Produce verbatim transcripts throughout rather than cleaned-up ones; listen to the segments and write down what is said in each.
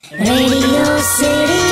Radio City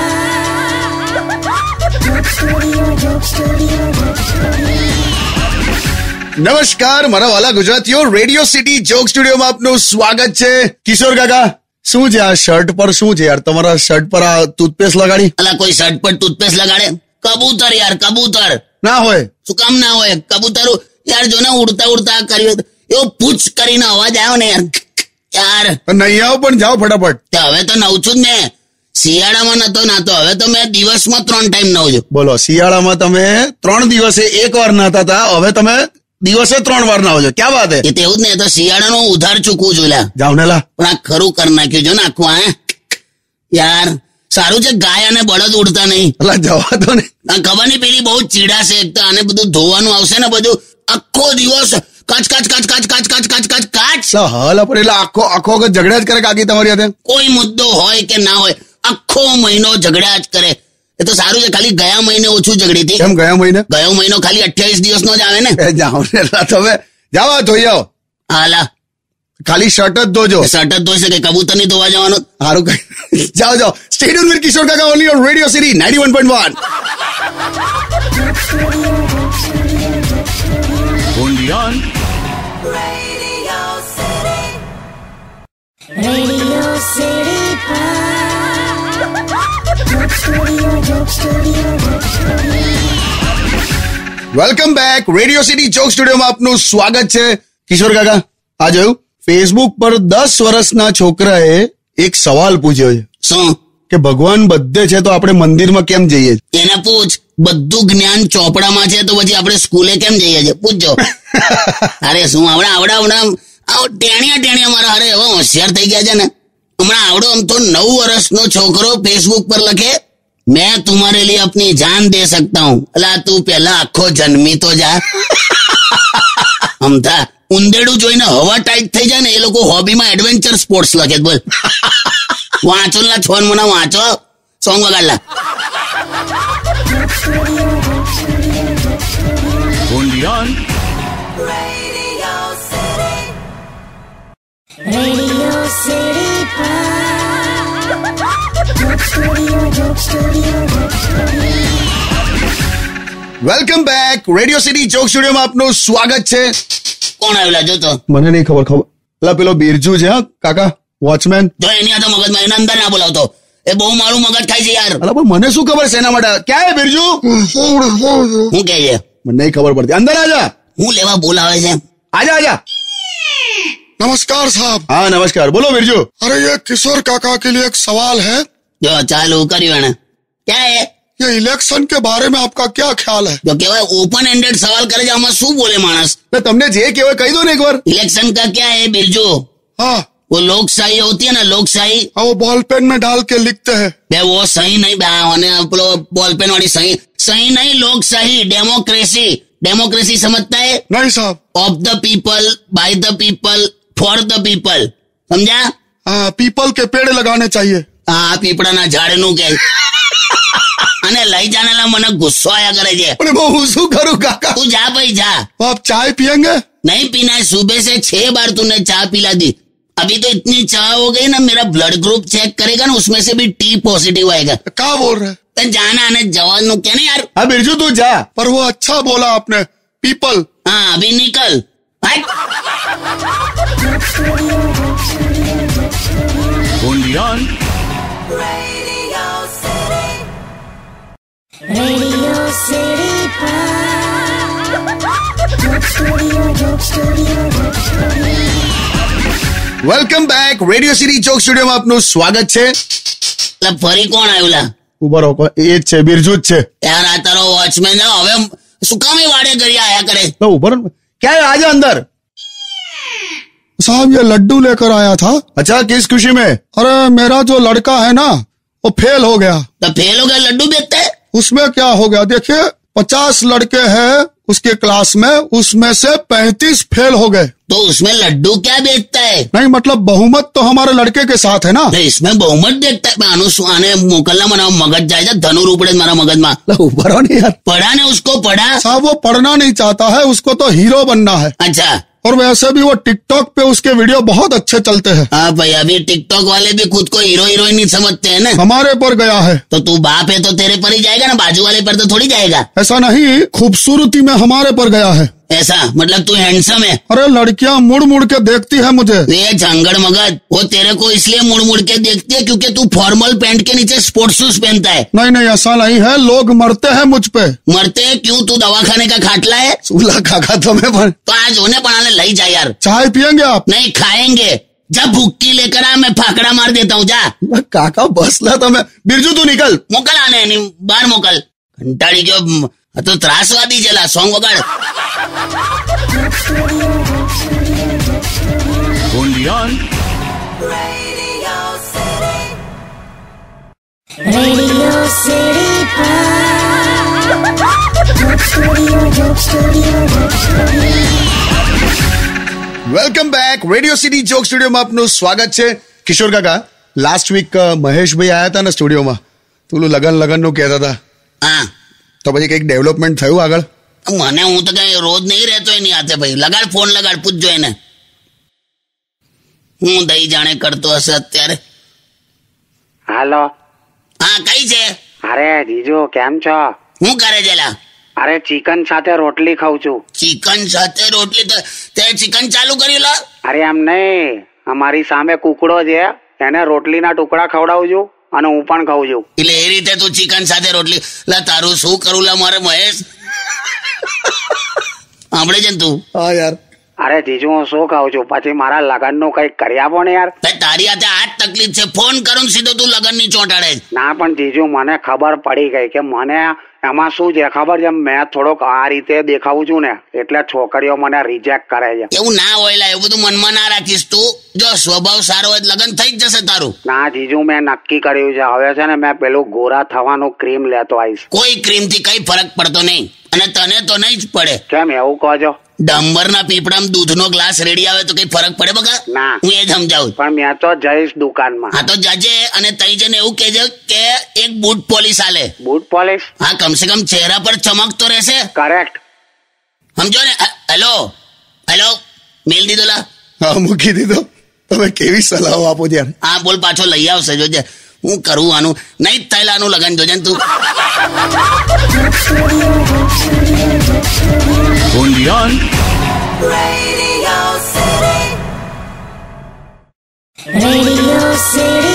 Joke Studio, Joke Studio, Joke Studio. નમસ્કાર મારા વાલા ગુજરાતીઓ, રેડિયો સિટી જોક સ્ટુડિયોમાં આપનું સ્વાગત છે. કિશોર કાકા, શું છે આ શર્ટ પર? શું છે યાર તમારા શર્ટ પર આ ટૂથપેસ્ટ લગાડી? અલા કોઈ શર્ટ પર ટૂથપેસ્ટ લગાડે? કબૂતર યાર, કબૂતર. ના હોય. શું કામ ના હોય? કબૂતર યાર જો ને ઉડતા ઉડતા કર્યું એવો પૂછ કરીને અવાજ આવ્યો ને યાર યાર નહીં આવો પણ જાઓ ફટાફટ. તે હવે તો નવ છું જ ને. શિયાળામાં નતો નાતો, હવે તો મેં દિવસમાં ત્રણ ટાઈમ નવ છું. બોલો, શિયાળામાં તમે ત્રણ દિવસે એક વાર નહાતા હતા, હવે તમે દિવસે ત્રણ વાર નાવો છો. ક્યાં વાત હે? એ તો એવું જ ને, તો શિયાળાનો ઉધાર ચૂકવું છું લા. જાવ ને લા. પણ આ ખરું કરી નાખ્યું જો ને આખું. હે યાર સારું છે ગાય અને બળદ ઉડતા નહીં. અલા જવા દો ને. આ ખબર નહીં પેલી બહુ ચીડાશે. એક તો આને બધું ધોવાનું આવશે ને, બધું આખો દિવસ કાચ કાચ કાચ કાચ કાચ કાચ કાચ કાચ કાચ. હાલ પર એટલે આખો આખો વખત ઝઘડા જ કરે કાકી તમારી સાથે. કોઈ મુદ્દો હોય કે ના હોય, આખો મહિનો ઝઘડા જ કરે. એ તો સારું છે, ખાલી ગયા મહિને ઓછું ઝઘડી હતી. કેમ ગયા મહિને? ગયો મહિનો ખાલી અઠ્યાવીસ દિવસ નો જ આવે ને. એ જાઓ ને લા, તમે જાઓ ધોઈ આવો. હાલા ખાલી શર્ટ જ ધોજો. શર્ટ જ ધોઈ શકે, કબૂતર નહીં ધોવા જવાનું. સારું કઈ. જાઓ જાઓ. Stay tune with Kishore Kaka only on radio city ninety one point one. Radio City Joke Studio, Joke Studio, Joke Studio. Welcome back. Radio city joke સ્ટુડિયોમાં આપનું સ્વાગત છે. કિશોર કાકા, આ જોયું ફેસબુક પર દસ વર્ષના છોકરાએ એક સવાલ પૂછ્યો છે. શું? કે ભગવાન બધે છે તો આપણે મંદિરમાં કેમ જઈએ? એને પૂછ. બધું જ્ઞાન ચોપડામાં છે તો પછી આપણે સ્કૂલે કેમ જઈએ છીએ? પૂછજો. અરે શું આવડા આવડા આવડા આવ ટેણિયા ટેણિયા મારા અરે એવા હોશિયાર થઈ ગયા છે ને. હમણાં આવડો આમ તો નવ વર્ષનો છોકરો ફેસબુક પર લખે, મેં તુમ્હારે लिए अपनी जान दे सकता हूँ. અલા તું પેલા આખો જન્મી તો જા. અમથા ઉંદેડું જોઈને હવા ટાઈટ થઈ જાય ને, એ લોકો હોબીમાં એડવેન્ચર સ્પોર્ટ્સ લખે. બોલ વાંચો લા છોન મને વાંચો. સોંગ વગાડલા. Radio City Joke Studio, Joke Studio, Joke Studio. Welcome back. Radio city joke સ્ટુડિયોમાં આપનું સ્વાગત છે. કોણ આવેલા જો તો? મને નહીં ખબર. ખબર એટલે પેલો બિરજુ છે હા કાકા, વોચમેન. જો એની આ તો મગજમાં, એને અંદર ના બોલાવતો. એ બહુ મારું મગજ ખાય છે યાર. અલા પણ મને શું ખબર છે એના માટે? ક્યાં હે બિરજુ? હું કે છે મને નહીં ખબર પડતી. અંદર આજા. હું લેવા બોલાવે છે. आजा आजा. नमस्कार साहब. हाँ नमस्कार, बोलो बिरजू. अरे ये किशोर काका के लिए एक सवाल है. जो चालू કર્યું એને. क्या है? ये इलेक्शन के बारे में आपका क्या ख्याल है? जो કહેવાય ઓપન એન્ડેડ સવાલ કરે છે, આમાં શું બોલે માણસ? तो તમને જે કહેવાય કહી દો ને એકવાર. इलेक्शन का क्या है बिरजू? हाँ वो लोकशाही होती है ना, लोकशाही. हाँ, वो बॉल पेन में डाल के लिखते हैं. બે वो सही नहीं बे અને પેલો બોલ પેન વાળી સહી સહી નહીં, लोकशाही, डेमोक्रेसी. डेमोक्रेसी समझता है? नहीं साहब. Of the people, by the people, for the people. સમજા? हाँ, पीपल के पेड़ लगाने चाहिए. હા પીપળાના ઝાડનું કે. અને લઈ જાનેલા મને ગુસ્સો આયા કરે છે. પણ બહુ હું શું કરું કાકા? તું જા ભાઈ જા. तो आप चाय पियेंगे? नहीं पीना है. सुबह से छह बार तूने चाय पिला दी. अभी तो इतनी चाय हो गई ना, मेरा ब्लड ग्रुप चेक करेगा ना, उसमें से भी टी पॉजिटिव आएगा. क्या बोल रहे हैं? तो जाना आने जवान नु क्या नहीं यार. हाँ बिरजू तू जा. पर वो अच्छा बोला आपने, पीपल. हाँ अभी निकल. हट. Radio City Joke Studio, Joke Studio, Joke Studio. Welcome back. Radio city joke સ્ટુડિયોમાં આપનું સ્વાગત છે. એટલે ફરી કોણ આવ્યું લા? ઉભા રહો, એ જ છે, બિરજુ જ છે. यार આ તારો વોચમેન હવે શું કામ એ વાડે કરી આયા કરે? તો ઉભા રહો. क्या है? आजा अंदर. साहब ये लड्डू लेकर आया था. अच्छा, किस खुशी में? अरे मेरा जो लड़का है ना, वो फेल हो गया. तो फेल हो गया लड्डू बेचता है? उसमें क्या हो गया देखिए, पचास लड़के हैं उसके क्लास में, उसमें से पैंतीस फेल हो गए. तो उसमें लड्डू क्या बेचता है? नहीं मतलब बहुमत तो हमारे लड़के के साथ है ना. तो इसमें बहुमत देखता है. આનું શું આને મોકલના મને મગજ જાય છે, ધનુર ઉપડે મારા મગજમાં. ઉભા રહો ને યાર. પढ़ा ने उसको पढ़ा. साहब वो पढ़ना नहीं चाहता है, उसको तो हीरो बनना है. अच्छा और वैसे भी वो टिकटॉक पे उसके वीडियो बहुत अच्छे चलते हैं। हाँ भाई, अभी टिकटॉक वाले भी खुद को हीरो हीरोइन नहीं समझते हैं ना। हमारे पर गया है। तो तू बाप है तो तेरे पर ही जाएगा ना, बाजू वाले पर तो थोड़ी जाएगा। ऐसा नहीं, खूबसूरती में हमारे पर गया है। ऐसा मतलब तू हैंडसम है? अरे लड़कियां मुड़ मुड़ के देखती है मुझे। ये झंगड़ मगज, वो तेरे को इसलिए मुड़ मुड़ के देखती है क्योंकि तू फॉर्मल पैंट के नीचे स्पोर्ट्स शूज पहनता है। नहीं नहीं, ऐसा नहीं है, लोग मरते हैं मुझ पे। मरते हैं क्यों? तू दवा खाने का खाटला है। सुला काका तुम्हें पर तो आज होने बनाने लई जा यार। चाय पियेंगे आप? नहीं खाएंगे, जब भुक्की लेकर आ मैं फाकड़ा मार देता हूँ। जा काका बसला તમે बिरजू तू निकल मोकल आने नहीं, बाहर मोकल। कंटाળી गयो तो ત્રાસવાદી જેલા સોંગ વગાડ। Radio City Joke Studio, Joke Studio, Joke Studio. Welcome back radio city joke સ્ટુડિયોમાં આપનું સ્વાગત છે। કિશોર કાકા, લાસ્ટ વીક મહેશભાઈ આયા હતા ને સ્ટુડિયોમાં, તું લગન લગન નું કહેતા હતા, હા તો પછી કઈક ડેવલપમેન્ટ થયું આગળ? મને હું તો કઈ રોજ નહીં રહેતો એની હાથે ભાઈ। લગાડ ફોન, લગાડ, પૂછજો એને હું દઈ જાણે કરતો હશે અત્યારે। હાલો, હા કઈ છે? અરે જીજુ કેમ છો? હું કરે જેલા? અરે ચિકન સાથે રોટલી ખાઉં છું। ચિકન સાથે રોટલી? તો તે ચિકન ચાલુ કર્યું લા? અરે એમ નહીં, અમારી સામે કુકડો છે, એને રોટલીના ટુકડા ખવડાવું છું અને હું પણ ખાઉં છું। એટલે એ રીતે તું ચિકન સાથે રોટલી? લા તારું શું કરું લા મારે મહેશ? સાંભળે છે ને તું? હા યાર, અરે જીજુ હું શું ખાઉં છું, પછી મારા લગનનું કઈક કરી આપો ને યાર। ભાઈ તારી હાથે આ જ તકલીફ છે, ફોન કરું સીધો તું લગન ની ચોંટાડે। ના પણ જીજુ મને ખબર પડી ગઈ કે મને એમાં શું છે ખબર છે, મેં થોડોક આ રીતે દેખાવું છું ને એટલે છોકરીઓ મને રિજેક્ટ કરે છે। એવું ના હોય લા, એવું બધું મનમાં ના રાખીશ તું। જો સ્વભાવ સારો હોય લગન થઈ જ જશે તારું। ના જીજુ મેં નક્કી કર્યું છે, હવે છે ને મેં પેલું ગોરા થવાનું ક્રીમ લેતો આવીશ। કોઈ ક્રીમ થી કઈ ફરક પડતો નહીં, અને તને તો નહીં જ પડે। કેમ એવું કહો છો? ડાંબરના પીપળામાં દૂધનો ગ્લાસ રેડી આવે તો કઈ ફરક પડે બકા? ના, હું એ સમજાવું। પણ મેં તો જઈશ દુકાનમાં। હા તો જજે, અને તઈ જઈને એવું કહેજે કે એક બૂટ પોલિશ આલે। Boot polish? હા, કમસે કમ ચહેરા પર ચમક તો રહેશે। કરેક્ટ, સમજો ને? હેલો હેલો, મેલ દીધો લા? હા મૂકી દીધો। તમે કેવી સલાહો આપો છો યાર। હા બોલ, પાછો લઈ આવશે જોજે। હું કરું આનું? નહીં જ થયેલા આનું લગન, જોજે ને તું। Radio City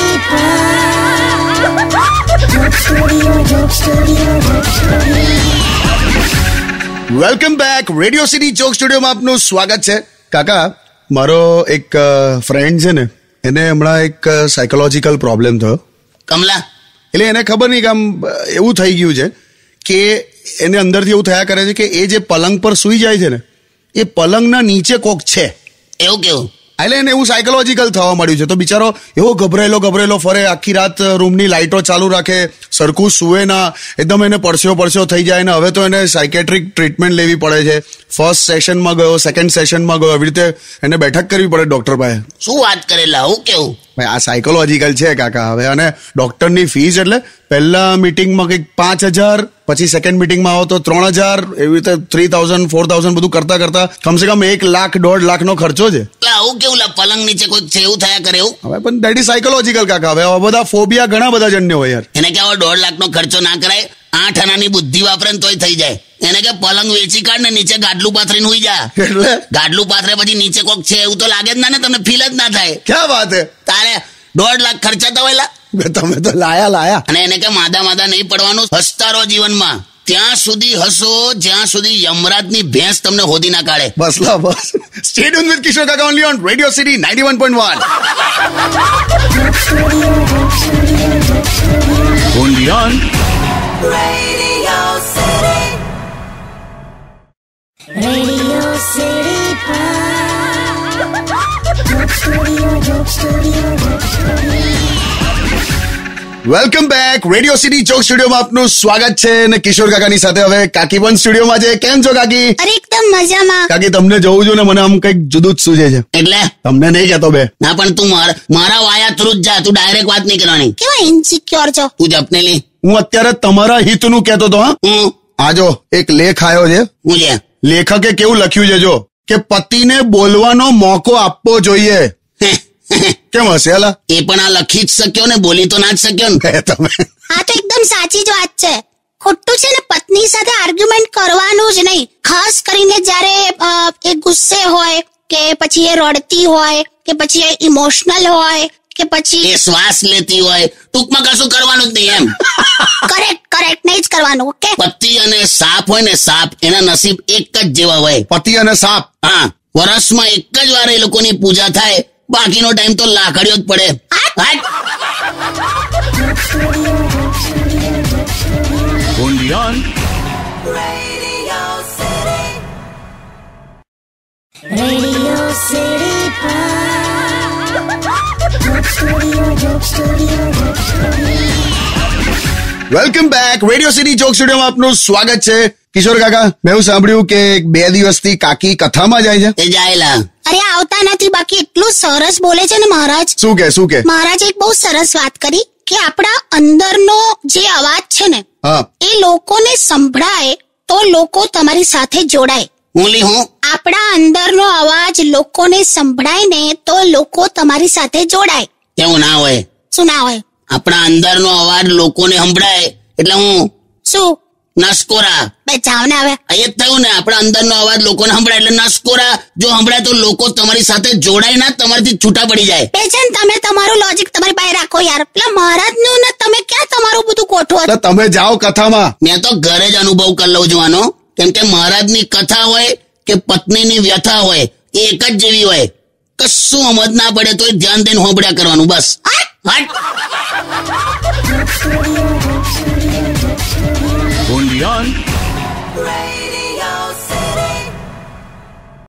Joke Studio, Joke Studio, Joke Studio. Welcome back radio city joke સ્ટુડિયોમાં આપનું સ્વાગત છે। કાકા, મારો એક ફ્રેન્ડ છે ને, એને હમણાં એક સાયકોલોજીકલ પ્રોબ્લેમ થયો। કમલા? એટલે એને ખબર નહીં કે આમ એવું થઈ ગયું છે કે એને અંદરથી એવું થયા કરે છે કે એ જે પલંગ પર સૂઈ જાય છે ને, એ પલંગના નીચે કોક છે। એવું કેવું? એટલે એને એવું સાયકોલોજીકલ થવા મળ્યું છે, તો બિચારો એવો ગભરેલો ગભરેલો ફરે, આખી રાત રૂમની લાઇટો ચાલુ રાખે, સરખું સૂવે ના, એકદમ એને પરસ્યો પરસ્યો થઈ જાય ને હવે તો એને સાયકેટ્રિક ટ્રીટમેન્ટ લેવી પડે છે। ફર્સ્ટ સેશનમાં ગયો, સેકન્ડ સેશનમાં ગયો, એવી રીતે એને બેઠક કરવી પડે ડોક્ટર પાસે। શું વાત કરેલા? હું કેવું? ભાઈ આ સાયકોલોજીકલ છે કાકા હવે, અને ડોક્ટરની ફીસ એટલે પહેલા મીટિંગમાં કંઈક પાંચ હજાર, પછી સેકન્ડ મીટિંગમાં આવો તો ત્રણ હજાર, એવી રીતે થ્રી થાઉઝન્ડ ફોર થાઉઝન્ડ બધું કરતા કરતા કમસે કમ એક લાખ દોઢ લાખનો ખર્ચો છે। આવું કેવું લા? પલંગ નીચે કોઈ છે એવું થયા કરે એવું? હવે પણ દેટ ઇઝ સાયકોલોજીકલ કાકા। હવે આવા બધા ફોબિયા ઘણા બધા જણને હોય યાર। એને કે આવો દોઢ લાખ નો ખર્ચો ના કરાય, આઠ આનાની બુદ્ધિ વાપરે ને તોય થઈ જાય। એને કે પલંગ વેચી કાઢ ને નીચે ગાડલું પાથરીને હુઈ જા। એટલે ગાડલું પાથરે પછી નીચે કોક છે એવું તો લાગે જ ના ને, તમને ફીલ જ ના થાય। ક્યાં વાત હે? તારે દોઢ લાખ ખર્ચા તો હોય લા? તમે તો લાયા લાયા। અને એને કે માદા માદા નહીં પડવાનું, હસતા રહો જીવનમાં। ત્યાં સુધી હસો જ્યાં સુધી યમરાજની ભેંસ તમને હોદી ના કાઢે। બસ લા બસ। Stay tune with Kishore Kaka only on radio city ninety one point one. Radio City Joke Studio, Joke Studio, Joke Studio. Welcome back radio city joke સ્ટુડિયોમાં આપનું સ્વાગત છે, અને કિશોર કાકાની સાથે હવે કાકી પણ સ્ટુડિયોમાં છે। કેમ છો કાકી? અરે એકદમ મજામાં। કાકી તમને જોઉં છું ને મને આમ કઈક જુદું જ સૂઝે છે। એટલે તમને નહીં કહેતો બે। ના પણ તું મારા મારા વાયા થ્રુ જ જા, તું ડાયરેક્ટ વાત નહીં કરવાની। કેવા ઇન્સિક્યોર છો? તું જપને લે। હું અત્યારે તમારા હિતનું કહેતો હતો। હા, હું આ જો એક લેખ આવ્યો છે, હું છે? લેખકે કેવું લખ્યું છે જો, કે પતિને બોલવાનો મોકો આપવો જોઈએ. કેમ હશે અલા? એ પણ આ લખી જ શક્યો ને, બોલી તો ના જ શક્યો ને. તમે આ તો એકદમ સાચી જ વાત છે. ખોટું છે ને પત્ની સાથે આર્ગ્યુમેન્ટ કરવાનું જ નહીં. ખાસ કરીને જયારે અ, એ ગુસ્સે હોય કે પછી એ રડતી હોય કે પછી એ ઇમોશનલ હોય કે પછી એ શ્વાસ લેતી હોય, ટૂંકમાં કશું કરવાનું જ નહીં એમ. કરેક્ટ કરેક્ટ નહીં જ કરવાનું. ઓકે, પતિ અને સાપ હોય ને, સાપ એના નસીબ એક જ જેવા હોય. પતિ અને સાપ. હા, વર્ષમાં એક જ વાર એ લોકોની પૂજા થાય, બાકીનો ટાઈમ તો લાકડીઓ જ પડે. હાટ. Radio City Joke Studio, Joke Studio, Joke Studio. Welcome back. Radio city joke સ્ટુડિયોમાં આપનું સ્વાગત છે. કિશોર કાકા, મેં એવું સાંભળ્યું કે બે દિવસથી કાકી કથામાં જાય છે. એ જાયેલા. અરે આવતા નથી, બાકી એટલું સરસ બોલે છે ને મહારાજ. શું કે શું કે? મહારાજે એક બહુ સરસ વાત કરી કે આપણા અંદરનો જે અવાજ છે ને હા, એ લોકોને સંભળાય તો લોકો તમારી સાથે જોડાય. હું લી હું આપણા અંદરનો અવાજ લોકોને સંભળાય ને તો લોકો તમારી સાથે જોડાય. એવું ના હોય. શું ના હોય? આપણા અંદરનો અવાજ લોકોને સંભળાય એટલે હું શું? નસકોરા. બે જાવ ને હવે. એ જ થયું ને, આપણા અંદરનો અવાજ લોકોને સંભળાય એટલે નસકોરા. જો સંભળાય તો લોકો તમારી સાથે જોડાય ના, તમારાથી છૂટા પડી જાય. બેચન, તમે તમારું લોજિક તમારી પાસે રાખો યાર. પેલા મહારાજનું ને તમે ક્યાં તમારું બધું ગોઠવો છો? એટલે તમે જાઓ કથામાં. મેં તો ઘરે જ અનુભવ કરી લઉં છું આનો, કેમ કે મહારાજની કથા હોય કે પત્નીની વ્યથા હોય એ એક જ જેવી હોય. કશું સમજ ના પડે તો ધ્યાન દઈને હોંભળ્યા કરવાનું બસ. હટ. Joke Studio, Joke Studio, Joke Studio.